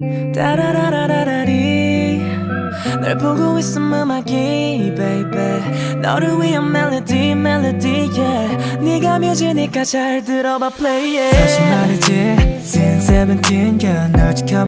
따라라라라리 널 보고 있음 음악이 baby 너를 위한 멜로디 yeah 네가 뮤지니까 잘 들어봐 play it 사실 말이지 Since 17 girl 널 지켜